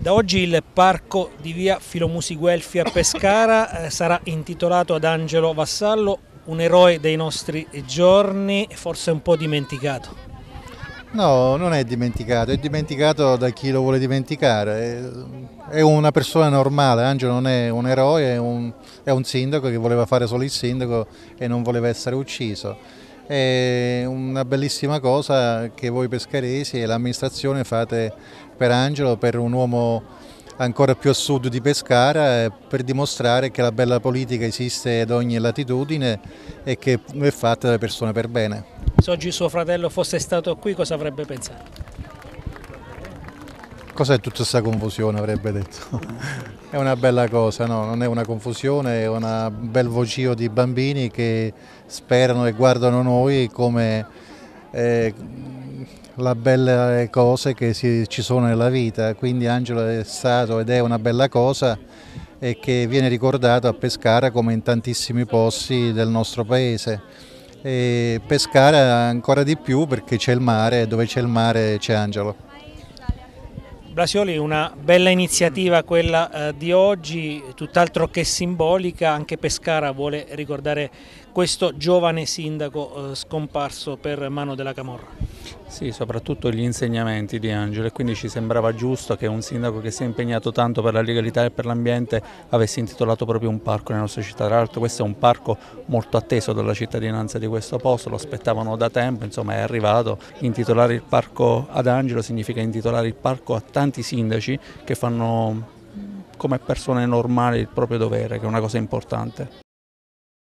Da oggi il parco di via Filomusi Guelfi a Pescara sarà intitolato ad Angelo Vassallo, un eroe dei nostri giorni, forse un po' dimenticato. No, non è dimenticato da chi lo vuole dimenticare. È una persona normale, Angelo non è un eroe, è un sindaco che voleva fare solo il sindaco e non voleva essere ucciso. È una bellissima cosa che voi pescaresi e l'amministrazione fate per Angelo, per un uomo ancora più a sud di Pescara, per dimostrare che la bella politica esiste ad ogni latitudine e che è fatta dalle persone per bene. Se oggi suo fratello fosse stato qui, cosa avrebbe pensato? Cos'è tutta questa confusione, avrebbe detto. È una bella cosa, no? Non è una confusione, è un bel vocio di bambini che sperano e guardano noi come le belle cose che ci sono nella vita. Quindi Angelo è stato ed è una bella cosa e che viene ricordato a Pescara come in tantissimi posti del nostro paese. E Pescara ancora di più perché c'è il mare e dove c'è il mare c'è Angelo. Blasioli, una bella iniziativa quella di oggi, tutt'altro che simbolica. Anche Pescara vuole ricordare questo giovane sindaco scomparso per mano della camorra. Sì, soprattutto gli insegnamenti di Angelo, e quindi ci sembrava giusto che un sindaco che si è impegnato tanto per la legalità e per l'ambiente avesse intitolato proprio un parco nella nostra città. Tra l'altro questo è un parco molto atteso dalla cittadinanza di questo posto, lo aspettavano da tempo, insomma è arrivato. Intitolare il parco ad Angelo significa intitolare il parco a tanti sindaci che fanno come persone normali il proprio dovere, che è una cosa importante.